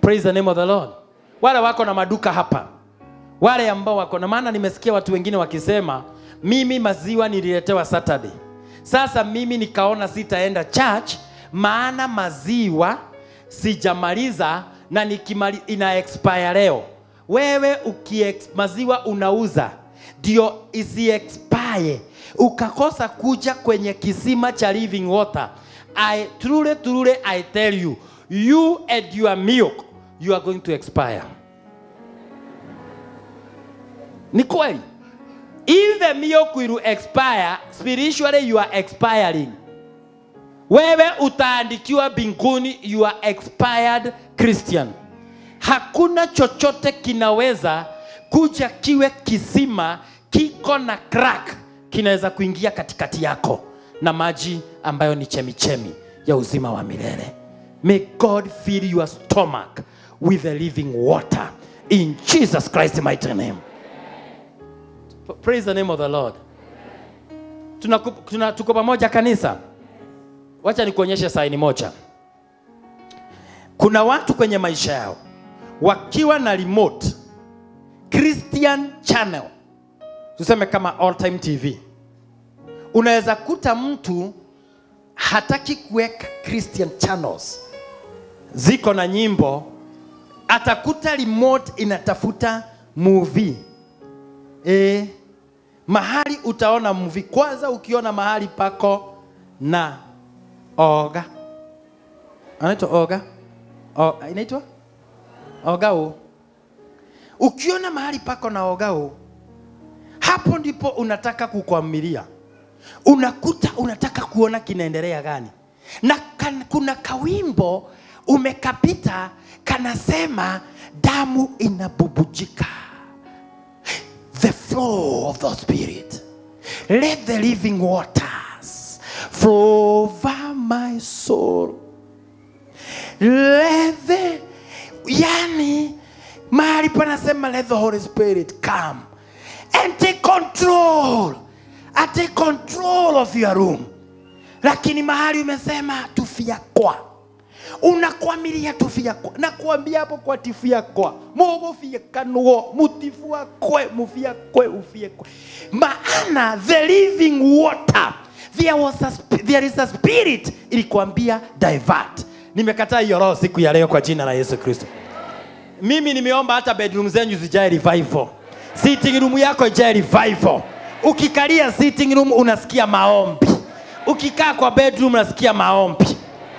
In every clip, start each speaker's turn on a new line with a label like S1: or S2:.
S1: Praise the name of the Lord. Wale wako na maduka hapa, wale ambao wako na, maana nimesikia watu wengine wakisema mimi maziwa nililetewa Saturday, sasa mimi nikaona sitaenda church maana maziwa sijamaliza na ina expire leo. Wewe maziwa unauza ndio isi expire, ukakosa kuja kwenye kisima cha living water. I truly I tell you, you and your milk, you are going to expire. Ni kweli. If the milk will expire, spiritually you are expiring. Wewe utaandikiwa binguni, you are expired Christian. Hakuna chochote kinaweza kuja kiwe kisima kiko na crack kinaweza kuingia katikati yako na maji ambayo ni chemichemi ya uzima wa milele. May God fill your stomach with the living water in Jesus Christ's mighty name. Praise the name of the Lord. Tuko pamoja kanisa. Wacha nikuonyeshe saini moja. Kuna watu kwenye maisha yao wakiwa na remote Christian channel, tuseme kama All Time TV, unaweza kuta mtu hataki kuweka Christian channels, ziko na nyimbo, atakuta remote inatafuta movie. Mahali utaona movie, kwanza ukiona mahali pako na oga, anaitwa oga, inaitwa ogao. Ukiona mahali pako na ogao, hapo ndipo unataka kukwamilia. Unakuta unataka kuona kinaendelea gani. Na kuna kawimbo umekapita kanasema damu inabubujika. The flow of the Spirit. Let the living waters flow over my soul. Yani mahali panasema let the Holy Spirit come and take control. Take control of your room. Lakini mahali umesema tufia kwa, unakwamilia tufia kwa. Na kuambia hapo kwa tifia kwa, mogo fia kanuo, mutifua kwe, mufia kwe, ufia kwe. Maana the living water, there is a spirit ilikuambia divert. Nimekataa hiyo roho siku ya leo kwa jina la Yesu Kristo. Mimi nimeomba hata bedroom zenyu zijae revival. Sitting room yako ijae revival. Ukikalia sitting room unasikia maombi. Ukikaa kwa bedroom unasikia maombi.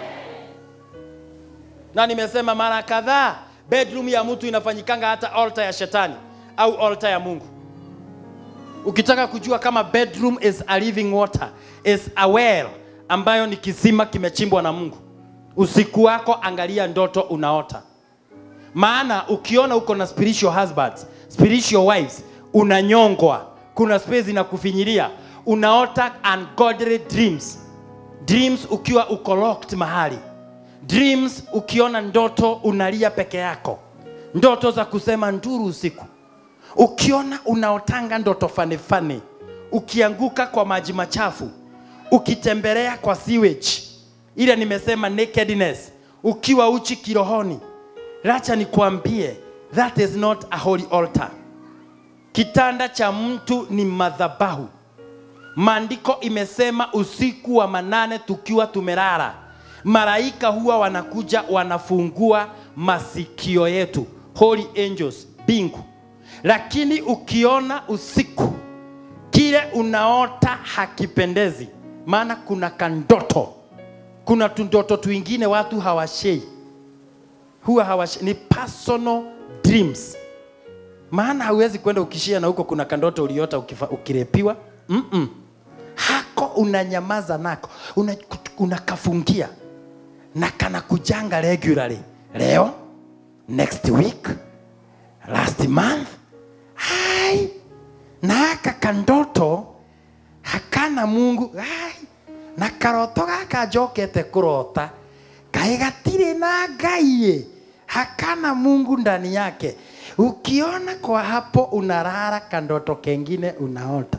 S1: Na nimesema mara kadhaa, bedroom ya mtu inafanyikanga hata altar ya shetani au altar ya Mungu. Ukitaka kujua kama bedroom is a living water, is a well ambayo ni kisima kimechimbwa na Mungu, usiku wako angalia ndoto unaota. Maana ukiona uko na spiritual husbands, spiritual wives, unanyongwa, kuna space inakufinyilia, unaota ungodly dreams. Dreams ukiwa uko locked mahali. Dreams ukiona ndoto unalia peke yako. Ndoto za kusema nduru usiku. Ukiona unaotanga ndoto fane. Ukianguka kwa maji machafu. Ukitembelea kwa sewage. Ile nimesema nakedness. Ukiwa uchi kirohoni. Lacha nikuambie, that is not a holy altar. Kitanda cha mtu ni madhabahu. Maandiko imesema usiku wa manane tukiwa tumelala, malaika huwa wanakuja wanafungua masikio yetu, holy angels, bingu. Lakini ukiona usiku kile unaota hakipendezi, maana kuna kandoto, kuna tundoto tuingine watu hawashei, huwa hawashei, ni personal dreams. Maana hauwezi kwenda ukishia na huko kuna kandoto uliota ukirepiwa. Hako unanyamaza nako, unakafungia na kana kujanga regularly. Leo, next week, last month. Hai, na haka kandoto hakana Mungu. Hai, na karoto gaka jokete kurota kaigatire na Ngai, hakana Mungu ndani yake. Ukiona kwa hapo unarara kandoto kengine unaota,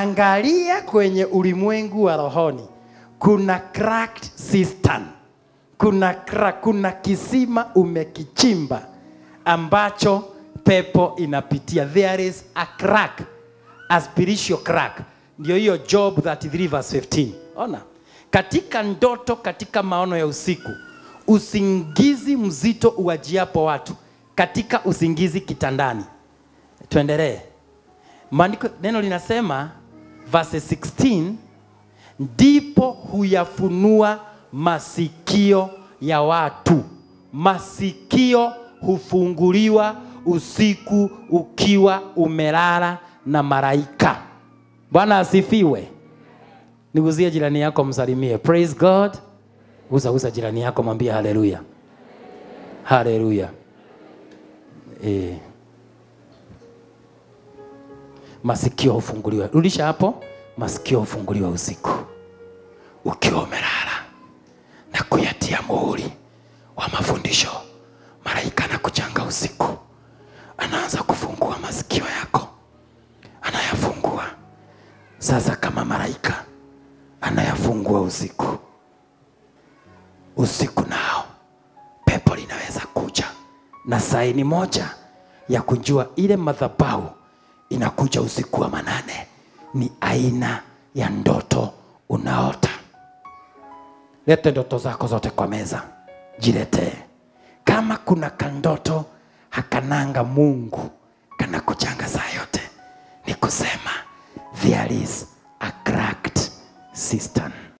S1: angalia kwenye ulimwengu wa rohoni kuna cracked cistern, kuna kisima umekichimba ambacho pepo inapitia. There is a crack, a spiritual crack. Ndio hiyo Job 33 verse 15. Ona, katika ndoto, katika maono ya usiku, usingizi mzito uwajiapo watu, katika usingizi kitandani. Tuendelee. Maandiko, neno linasema verse 16, ndipo huyafunua masikio ya watu. Masikio hufunguliwa usiku ukiwa umelala na malaika. Bwana asifiwe. Niguzie jirani yako, msalimie. Praise God. Uza jirani yako, mwambie haleluya. Haleluya. Masikio hufunguliwa. Rudisha hapo. Masikio hufunguliwa usiku ukiwa umelala na kuyatia muhuri wa mafundisho. Malaika anakuchanga usiku, anaanza kufungua masikio yako, anayafungua. Sasa kama malaika anayafungua usiku, nao pepo linaweza kuja, na saini moja ya kujua ile madhabahu inakuja usiku wa manane ni aina ya ndoto unaota. Lete ndoto zako zote kwa meza, jiletee. Kama kuna kandoto hakananga Mungu, kana kuchanga saa yote, ni kusema there is a cracked cistern.